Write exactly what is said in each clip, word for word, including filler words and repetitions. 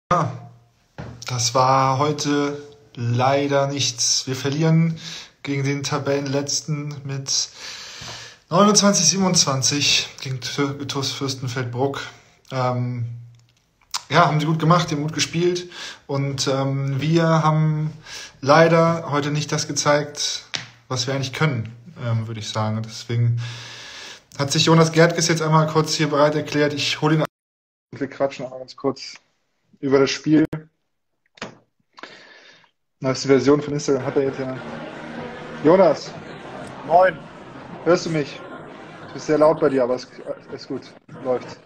Ja, das war heute leider nichts. Wir verlieren gegen den Tabellenletzten mit neunundzwanzig siebenundzwanzig gegen T uS Fürstenfeldbruck. Ähm, ja, haben sie gut gemacht, die haben gut gespielt und ähm, wir haben leider heute nicht das gezeigt, was wir eigentlich können, ähm, würde ich sagen. Deswegen hat sich Jonas Gerdges jetzt einmal kurz hier bereit erklärt. Ich hole ihn an und wir quatschen auch ganz kurz über das Spiel. Neueste Version von Instagram hat er jetzt ja. Jonas, Moin. hörst du mich? Du bist sehr laut bei dir, aber es ist gut. Läuft.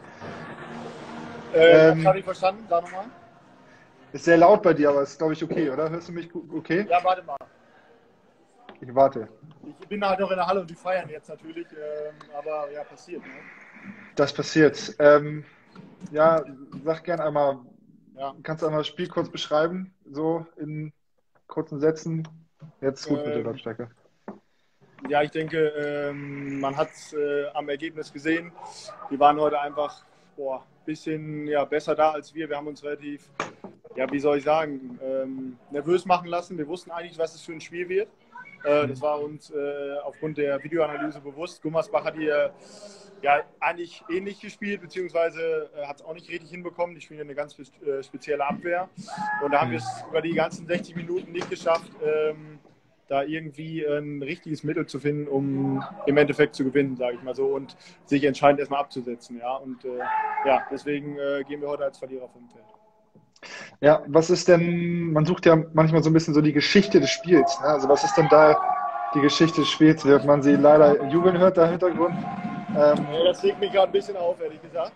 Äh, Ähm, das habe ich verstanden. Sag nochmal. Ist sehr laut bei dir, aber ist, glaube ich, okay, oder? Hörst du mich gu- okay? Ja, warte mal. Ich warte. Ich bin halt noch in der Halle und die feiern jetzt natürlich. Ähm, aber ja, passiert. Ne? Das passiert. Ähm, ja, sag gern einmal, Ja. kannst du einmal das Spiel kurz beschreiben, so in kurzen Sätzen? Jetzt ist gut mit der Ähm, Lautstärke. ja, ich denke, ähm, man hat es äh, am Ergebnis gesehen. Die waren heute einfach boah, bisschen ja, besser da als wir. Wir haben uns relativ, ja, wie soll ich sagen, ähm, nervös machen lassen. Wir wussten eigentlich, was es für ein Spiel wird. Äh, das war uns äh, aufgrund der Videoanalyse bewusst. Gummersbach hat hier ja, eigentlich ähnlich gespielt, beziehungsweise äh, hat es auch nicht richtig hinbekommen. Die spielen eine ganz äh, spezielle Abwehr. Und da haben wir es über die ganzen sechzig Minuten nicht geschafft, ähm, da irgendwie ein richtiges Mittel zu finden, um im Endeffekt zu gewinnen, sage ich mal so, und sich entscheidend erstmal abzusetzen. Ja? Und äh, ja, deswegen äh, gehen wir heute als Verlierer vom Feld. Ja, was ist denn, man sucht ja manchmal so ein bisschen so die Geschichte des Spiels. Ne? Also was ist denn da die Geschichte des Spiels, während man sie leider jubeln hört, da im Hintergrund? Ähm, Ja, das regt mich gerade ein bisschen auf, ehrlich gesagt.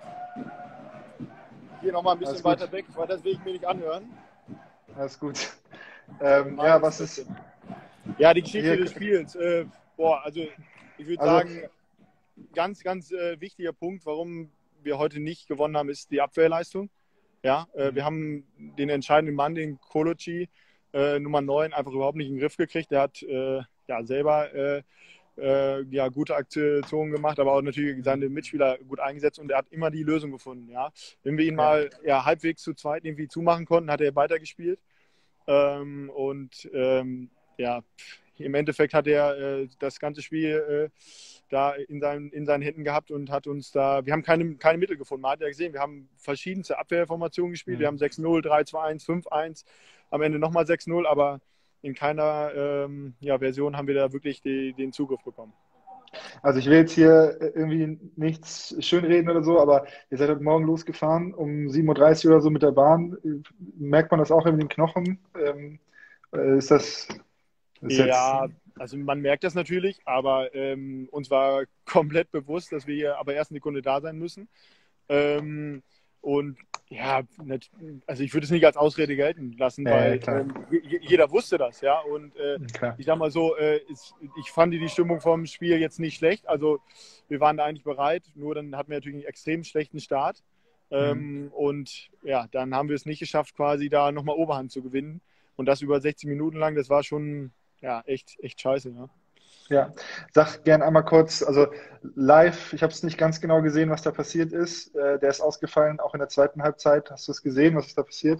Hier nochmal ein bisschen Alles gut. weiter weg, weil das will ich mir nicht anhören. Alles gut. Ähm, ja, was ist. Ja, die Geschichte Hier, des Spiels. Äh, boah, also ich würde also, sagen, ganz, ganz äh, wichtiger Punkt, warum wir heute nicht gewonnen haben, ist die Abwehrleistung. Ja, äh, wir haben den entscheidenden Mann, den Koloci, äh, Nummer neun, einfach überhaupt nicht in den Griff gekriegt. Der hat äh, ja selber äh, äh, ja, gute Aktionen gemacht, aber auch natürlich seine Mitspieler gut eingesetzt und er hat immer die Lösung gefunden. Ja. Wenn wir ihn Ja. mal ja, halbwegs zu zweit irgendwie zumachen konnten, hat er weitergespielt. Ähm, und ähm, ja, im Endeffekt hat er äh, das ganze Spiel äh, da in seinen, in seinen Händen gehabt und hat uns da, wir haben keine, keine Mittel gefunden. Man hat ja gesehen, wir haben verschiedenste Abwehrformationen gespielt. Wir haben sechs null, drei zwei eins, fünf eins, am Ende nochmal sechs null, aber in keiner ähm, ja, Version haben wir da wirklich die, den Zugriff bekommen. Also ich will jetzt hier irgendwie nichts schönreden oder so, aber ihr seid heute Morgen losgefahren um sieben Uhr dreißig oder so mit der Bahn. Merkt man das auch in den Knochen? Ähm, ist das ist jetzt. Ja, also man merkt das natürlich, aber ähm, uns war komplett bewusst, dass wir hier aber erst eine Sekunde da sein müssen. Ähm, und ja, nicht, also ich würde es nicht als Ausrede gelten lassen, Ja, weil klar. ähm, jeder wusste das, ja. Und äh, Klar. ich sag mal so, äh, ist, ich fand die Stimmung vom Spiel jetzt nicht schlecht. Also wir waren da eigentlich bereit, nur dann hatten wir natürlich einen extrem schlechten Start. Ähm, mhm. Und ja, dann haben wir es nicht geschafft, quasi da nochmal Oberhand zu gewinnen. Und das über sechzig Minuten lang, das war schon ja, echt, echt scheiße, ja. Ja, sag gern einmal kurz, also live, ich habe es nicht ganz genau gesehen, was da passiert ist. Äh, der ist ausgefallen, auch in der zweiten Halbzeit. Hast du es gesehen, was ist da passiert?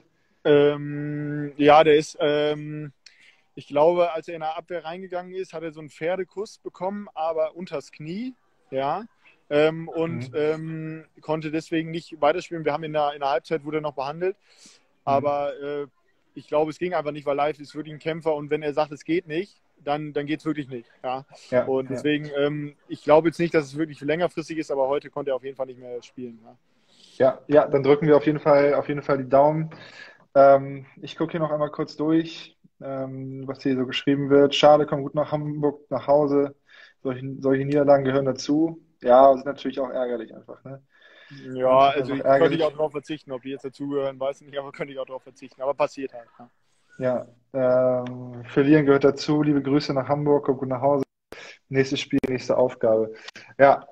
Ähm, ja, der ist, ähm, ich glaube, als er in der Abwehr reingegangen ist, hat er so einen Pferdekuss bekommen, aber unters Knie, ja. Ähm, und Mhm. ähm, konnte deswegen nicht weiterspielen. Wir haben in der, in der Halbzeit wurde er noch behandelt, aber äh, ich glaube, es ging einfach nicht, weil live ist wirklich ein Kämpfer und wenn er sagt, es geht nicht, dann, dann geht es wirklich nicht. Ja? Ja, Und ja. deswegen, ähm, ich glaube jetzt nicht, dass es wirklich längerfristig ist, aber heute konnte er auf jeden Fall nicht mehr spielen. Ja, Ja, ja, dann drücken wir auf jeden Fall, auf jeden Fall die Daumen. Ähm, ich gucke hier noch einmal kurz durch, ähm, was hier so geschrieben wird. Schade, komm gut nach Hamburg, nach Hause. Solche, solche Niederlagen gehören dazu. Ja, sind natürlich auch ärgerlich einfach, ne? ja, Einfach, also einfach ich, könnte ich auch ärgerlich. darauf verzichten, ob die jetzt dazugehören, weiß ich nicht, aber könnte ich auch darauf verzichten. Aber passiert halt. Ja. Ja, ähm, verlieren gehört dazu. Liebe Grüße nach Hamburg, komm gut nach Hause. Nächstes Spiel, nächste Aufgabe. Ja,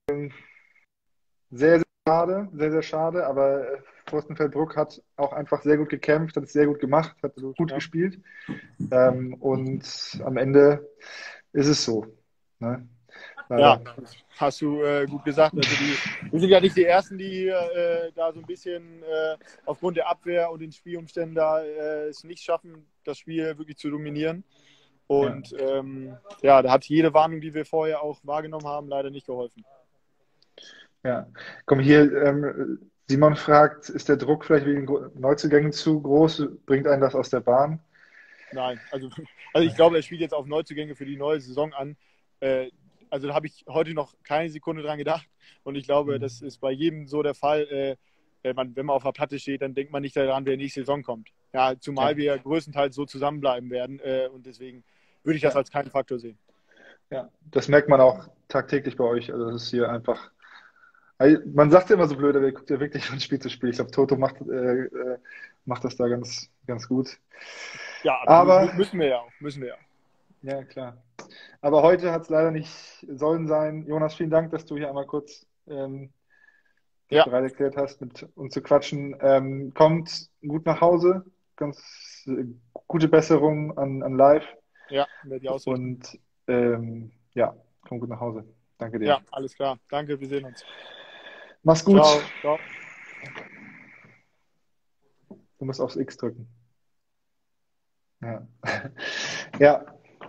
sehr, sehr schade, sehr, sehr schade, aber äh, Fürstenfeldbruck hat auch einfach sehr gut gekämpft, hat es sehr gut gemacht, hat Absolut, gut ja. gespielt. Ähm, und am Ende ist es so. Ne? Ja, das hast du äh, gut gesagt. Also die, wir sind ja nicht die Ersten, die hier äh, da so ein bisschen äh, aufgrund der Abwehr und den Spielumständen da äh, es nicht schaffen, das Spiel wirklich zu dominieren. Und ja. Ähm, ja, da hat jede Warnung, die wir vorher auch wahrgenommen haben, leider nicht geholfen. Ja, komm hier, ähm, Simon fragt, ist der Druck vielleicht wegen Neuzugängen zu groß? Bringt einen das aus der Bahn? Nein, also, also ich glaube, er spielt jetzt auf Neuzugänge für die neue Saison an. Äh, also da habe ich heute noch keine Sekunde dran gedacht. Und ich glaube, das ist bei jedem so der Fall. Äh, wenn, man, wenn man auf der Platte steht, dann denkt man nicht daran, wer nächste Saison kommt. Ja, zumal ja. wir größtenteils so zusammenbleiben werden. Äh, und deswegen würde ich das ja. als keinen Faktor sehen. Ja, das merkt man auch tagtäglich bei euch. Also das ist hier einfach. Man sagt ja immer so blöd, aber ihr guckt ja wirklich von Spiel zu Spiel. Ich glaube, Toto macht, äh, macht das da ganz, ganz gut. Ja, aber müssen wir ja auch. Müssen wir ja. Ja, klar. Aber heute hat es leider nicht sollen sein. Jonas, vielen Dank, dass du hier einmal kurz ähm, ja. bereit erklärt hast, mit uns zu quatschen. Ähm, kommt gut nach Hause. Ganz äh, gute Besserung an, an live. Ja, werde ich ausrichten. Und ähm, ja, komm gut nach Hause. Danke dir. Ja, alles klar. Danke, wir sehen uns. Mach's gut. Ciao. Ciao. Du musst aufs X drücken. Ja. ja.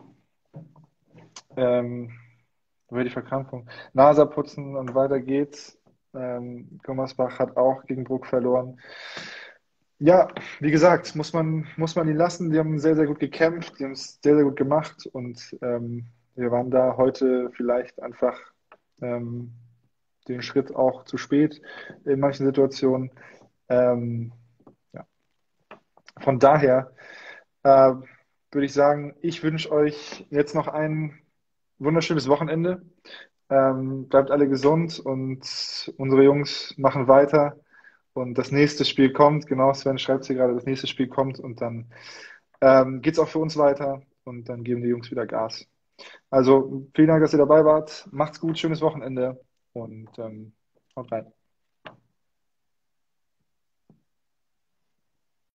Ähm, über die Verkrampfung. Nase putzen und weiter geht's. Ähm, Gummersbach hat auch gegen Bruck verloren. Ja, wie gesagt, muss man, muss man ihn lassen. Die haben sehr, sehr gut gekämpft. Die haben es sehr, sehr gut gemacht. Und ähm, wir waren da heute vielleicht einfach ähm, den Schritt auch zu spät in manchen Situationen. Ähm, ja. Von daher äh, würde ich sagen, ich wünsche euch jetzt noch ein wunderschönes Wochenende. Ähm, bleibt alle gesund und unsere Jungs machen weiter. Und das nächste Spiel kommt, genau, Sven schreibt es hier gerade, das nächste Spiel kommt und dann ähm, geht es auch für uns weiter und dann geben die Jungs wieder Gas. Also vielen Dank, dass ihr dabei wart. Macht's gut, schönes Wochenende und ähm, haut rein.